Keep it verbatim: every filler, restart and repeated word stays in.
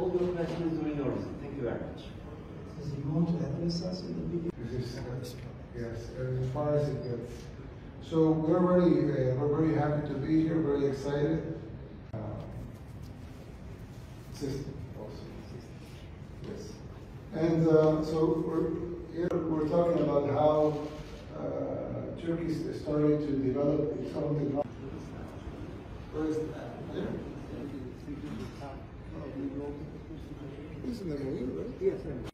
all your questions during your visit. Thank you very much. Does he want to address us in the video? This is, yes, as far as it gets. So we're really, uh, we're very happy to be here, very excited. Uh, system also. Yes. And uh, so we're, here we're talking about how uh, Turkey is starting to develop its own technology. Where is that? There? Isn't that movie, right? Yes, sir.